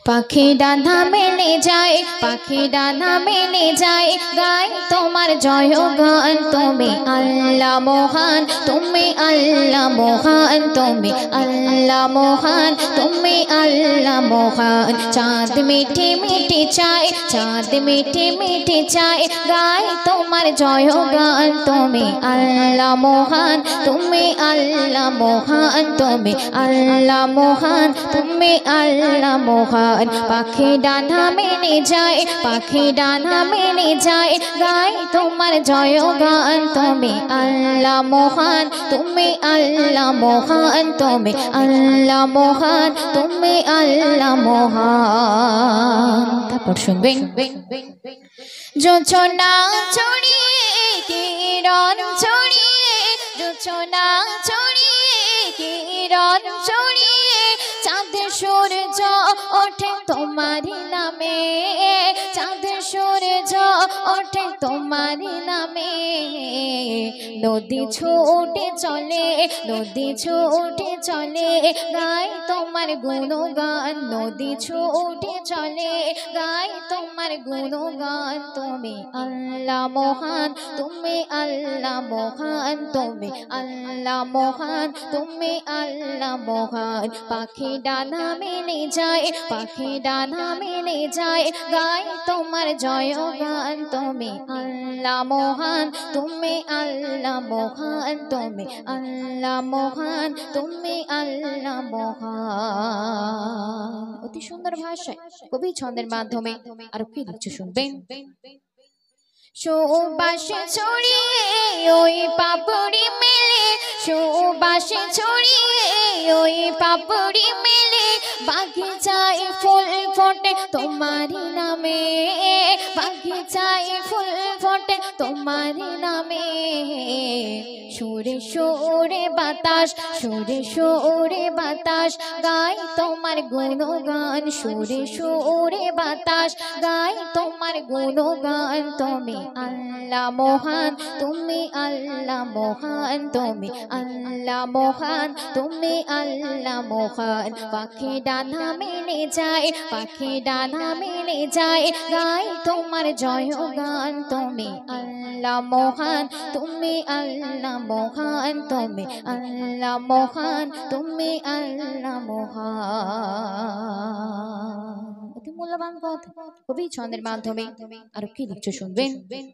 পাখি ডানা মেলে যায়, পাখি ডানা মেলে যায়, গাই তোমার জয়গান। তুমি আল্লাহ মহান, তুমি আল্লাহ মহান, তুমি আল্লাহ মহান, তুমি আল্লাহ মহান। চাঁদ মিঠে মিঠে চায়, চাঁদ মিঠে মিঠে চায়, গাই তোমার জয়গান। তুমি আল্লাহ মহান, তুমি আল্লাহ মহান, তুমি আল্লাহ মহান, তুমি আল্লাহ মহান। পাখি ডানা মেলে যায়, পাখি ডানা মেলে যায়, গাই তোমার জয়গান। তুমি আল্লাহ মহান, তুমি আল্লাহ মহান, তুমি আল্লাহ মহান, তুমি আল্লাহ মহান। তারপর শুনবেন, যোচনা ছড়িয়ে কিরণ ছড়িয়ে, যোচনা ছড়িয়ে কিরণ ছড়িয়ে, চাঁদ সূর্য ওঠে তোমারি নামে, চাঁদ সূর্য ওঠে তোমারি নামে। নদী ছুটে চলে, নদী ছুটে চলে, গাই তোমার গুণগান। নদী ছুটে চলে, গাই তোমার গুণগান। তুমি আল্লাহ মহান, তুমি আল্লাহ মহান, তুমি আল্লাহ মহান, তুমি আল্লাহ মহান। পাখি ডানা মেলে যায়, পাখি ডানা মেলে যায়, গাই তোমার জয়গান। তুমি আল্লাহ মহান, তুমি আল্লাহ মহান, তুমি আল্লাহ মহান, তুমি আল্লাহ মহান। অতি সুন্দর ভাষায় কবি ছন্দের মাধ্যমে আরো কি লিখছে শুনবেন। সুবাস ছড়িয়ে ওই পাপড়ি মেলে, সুবাস ছড়িয়ে ওই পাপড়ি মেলে, বাগিচায় ফুল ফোটে তোমারি নামে, বাগিচায় ফুল ফোটে তোমারি নামে। সুরে সুরে বাতাস, সুরে সুরে বাতাস, গাই তোমার গুণগান। সুরে সুরে বাতাস, গাই তোমার গুণগান। তুমি আল্লাহ মহান, তুমি আল্লাহ মহান, তুমি আল্লাহ মহান, তুমি আল্লাহ মহান। পাখি ডানা মেলে যায়, পাখি ডানা মেলে যায়, গাই তোমার জয়গান। তুমি আল্লাহ মহান, তুমি আল্লাহ মহান, তুমি আল্লাহ মহান, তুমি আল্লাহ মহান। অতি মূল্যবান কথা কবি ছন্দের মাধ্যমে আরো কি লিখছো শুনবেন।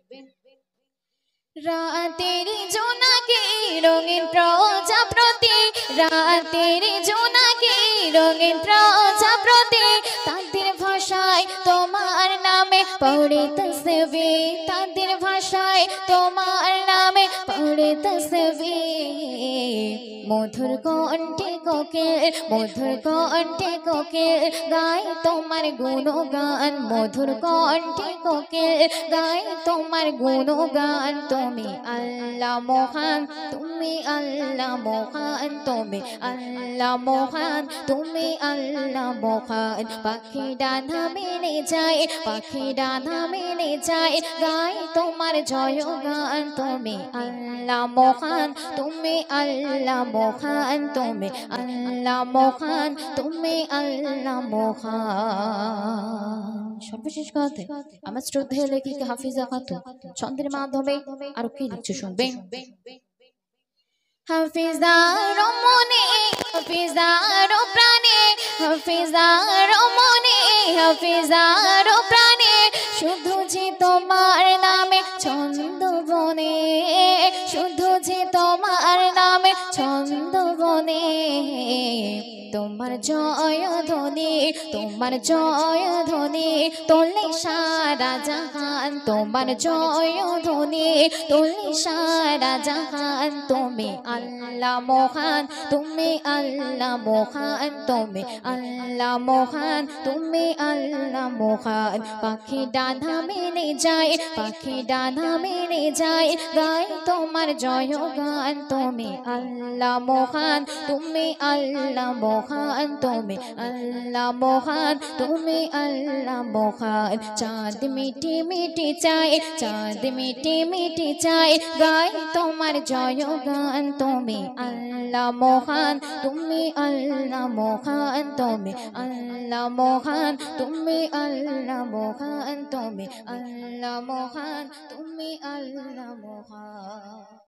রাতের জোনাকে রঙিন প্রজাপতি, রাতের জোনাকে রঙিন প্রজাপতি, তাদের ভাষায় তোমার নামে পড়ে তসবিহ, তাদের ভাষায় তোমার নামে পড়ে তসবিহ। মধুর কণ্ঠে কোকিল, মধুর কণ্ঠে কোকিল, গাই তোমার গুণগান। মধুর কণ্ঠে কোকিল, গাই তোমার গুণগান। তুমি আল্লাহ মহান, তুমি আল্লাহ মহান, তুমি আল্লাহ মহান, তুমি আল্লাহ মহান। পাখি ডানা মেলে যায়, পাখি ডানা মেলে যায়, গাই তোমার জয়গান। তুমি আল্লাহ মহান, তুমি আল্লাহ মহান, তুমি আল্লাহ মহান, তুমি আল্লাহ মহান। সর্বশেষ কথা আমার শ্রদ্ধেয় লেখিকা হাফিজা খাতুন ছন্দের মাধ্যমে আরো কি লিখছে শুনবেন। হাফিজার মনে, হাফিজার প্রাণে, হাফিজার মনে, হাফিজার প্রাণে, শুধু যে তোমার নামে ছন্দ বনে, শুধু যে তোমার নামে ছন্দ বনে। তোমার জয় ধ্বনি, তোমার জয় ধ্বনি তোলে সারা জাহান, তোমার জয় ধ্বনি তোলে সারা জাহান। তুমি আল্লাহ মহান, তুমি আল্লাহ মহান, তুমি আল্লাহ মহান, তুমি আল্লাহ মহান। পাখি ডানা মেলে যায়, পাখি ডানা মেলে যায়, গাই তোমার জয়গান। তুমি আল্লাহ মহান, তুমি আল্লাহ মহান। মহান তুমি আল্লাহ মহান তুমি আল্লাহ মহান চাঁদ মিটি মিটি চাই চাঁদ মিটি মিটি চাই গাই তোমার জয়গান তুমি আল্লাহ মহান তুমি আল্লাহ মহান তুমি আল্লাহ মহান তুমি আল্লাহ মহান তুমি আল্লাহ মহান তুমি আল্লাহ মহান